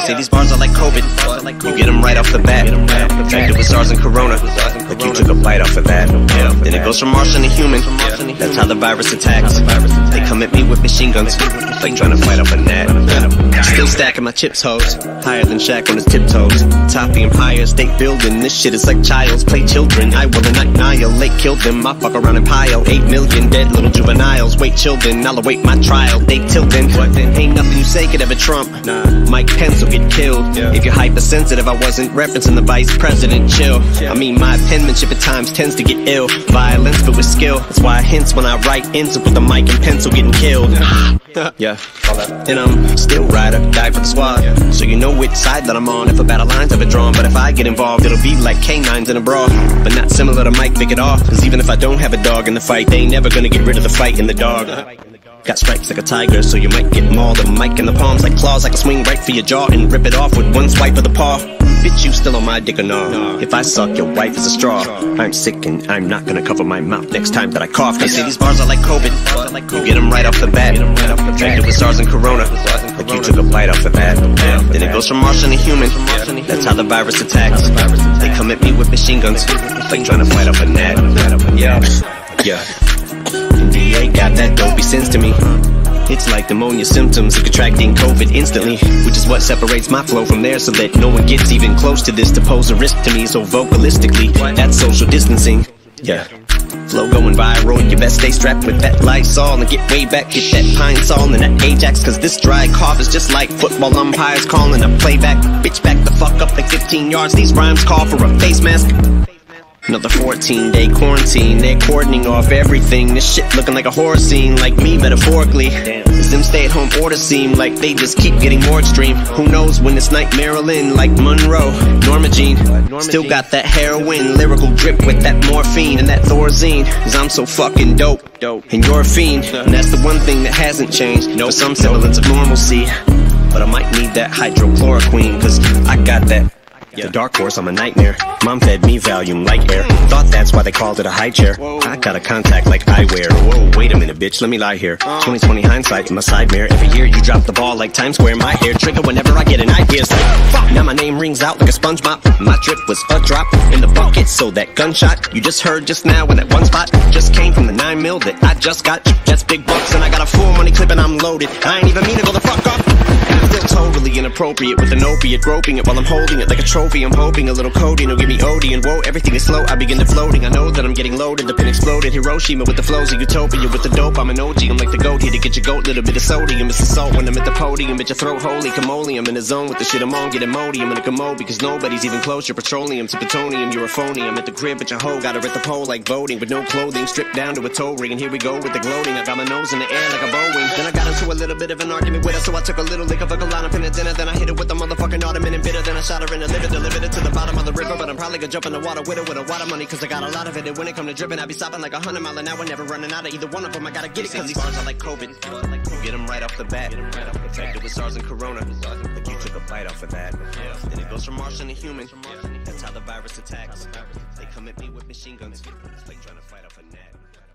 say these bars are like COVID. You get them right off the bat. Infected with SARS and Corona, like you took a bite off of that. Then it goes from Martian to human. That's how the virus attacks. They come at me with machine guns, like trying to fight off a gnat. Still stacking my chips, hoes, higher than Shaq on his tiptoes. Topping Empire State Building. This shit is like child's play children. I will annihilate, kill them. I fuck around and pile 8 million dead little juveniles. Wait, children, I'll await my trial. They tilting. Ain't nothing you say could ever trump. Mike Pence will get killed. If you're hypersensitive, I wasn't referencing the vice president. Chill. I mean, my penmanship at times tends to get ill. Violence, but with skill. That's why I hints when I write into with the mic and pencil getting killed. Yeah. And I'm still ride or die for the squad. So you know which side that I'm on if a battle line's ever drawn. But if I get involved, it'll be like canines in a brawl. But not similar to Mike Vick at all. Cause even if I don't have a dog in the fight, they ain't never gonna get rid of the fight in the dog. Got stripes like a tiger, so you might get mauled. A mic in the palms like claws, I can swing right for your jaw and rip it off with one swipe of the paw. Bitch, you still on my dick or no? If I suck, your wife is a straw. I'm sick and I'm not gonna cover my mouth next time that I cough. They say these bars are like COVID. You get them right off the bat. Infected with SARS and Corona, like you took a bite off of that. Then it goes from Martian to human. That's how the virus attacks. They come at me with machine guns, like trying to fight off a gnat. Yeah. DA got that dopey sense to me. It's like pneumonia symptoms of contracting COVID instantly, which is what separates my flow from theirs, so that no one gets even close to this to pose a risk to me. So vocalistically, that's social distancing. Yeah. Flow going viral, you best stay strapped with that Lysol and get way back, get that Pine Sol and that Ajax, cause this dry cough is just like football umpires calling a playback. Bitch, back the fuck up like 15 yards, these rhymes call for a face mask. Another 14-day quarantine, they're cordoning off everything. This shit looking like a horror scene, like me metaphorically. As them stay-at-home orders seem like they just keep getting more extreme. Who knows when it's night Maryland, like Monroe, Norma Jean. Still got that heroin, lyrical drip with that morphine and that Thorazine. Cause I'm so fucking dope, and you're a fiend. And that's the one thing that hasn't changed, for some semblance of normalcy. But I might need that hydrochloroquine, cause I got that. The dark horse, I'm a nightmare. Mom fed me Valium, light air. Thought that's why they called it a high chair. I got a contact like eyewear. Whoa, wait a minute, bitch, let me lie here. 20/20 hindsight in my side mirror. Every year you drop the ball like Times Square. My hair trigger whenever I get an idea. It's like, fuck, now my name rings out like a sponge mop. My drip was a drop in the bucket, so that gunshot you just heard just now in that one spot just came from the 9 mil that I just got. That's big bucks and I got a full money clip and I'm loaded. I ain't even mean to go the fuck up. Still totally inappropriate with an opiate, groping it while I'm holding it like a trophy. I'm hoping a little codeine will give me OD, and whoa, everything is slow. I begin to floating. I know that I'm getting loaded. The pin exploded. Hiroshima with the flows of utopia. With the dope, I'm an OG. I'm like the goat here to get your goat. Little bit of sodium. It's the salt when I'm at the podium. Bitch, your throat holy camole. I'm in the zone with the shit I'm on. Get emody. I'm in a commode because nobody's even close. You're petroleum to plutonium. You're a phony. I'm at the crib, but your hoe got her at the pole like voting with no clothing, stripped down to a toe ring. And here we go with the gloating. I got my nose in the air like a Boeing. Then I got into a little bit of an argument with her, so I took a little lick of a line up in the dinner. Then I hit it with the motherfucking ottoman and bitter. Then I shot her in the liver, delivered it to the bottom of the river. But I'm probably gonna jump in the water with a water money, cause I got a lot of it. And when it come to dripping, I be stopping like 100 miles an hour, never running out of either one of them. I gotta get it, cause these bars are like COVID. You get them right off the bat. Infected with SARS and Corona, like you took a bite off of that. And it goes from Martian to human. That's how the virus attacks. They come at me with machine guns, like trying to fight off a gnat.